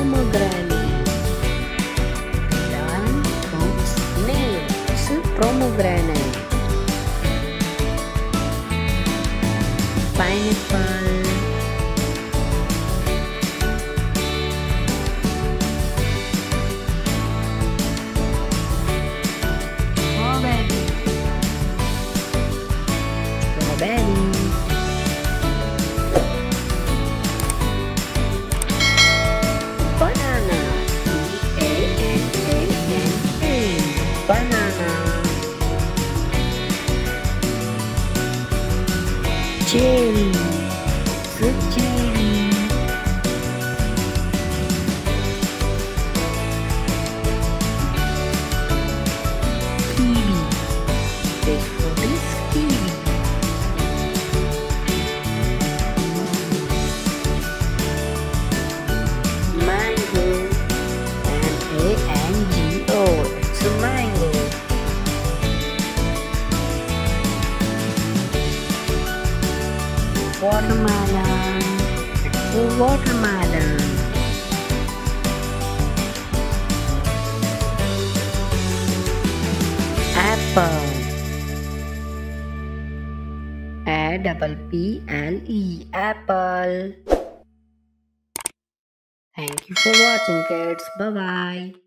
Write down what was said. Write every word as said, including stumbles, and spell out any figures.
pomegranate. The lion fruit's name is pomegranate. Pineapple, strawberry, strawberry, banana, B A N A N A, banana, cherry, fruit cherry, kiwi, this fruit is kiwi, mango, M A N G O, it's a mango, watermelon, it's a watermelon, apple, A double P L E, apple. Thank you for watching, kids. Bye bye.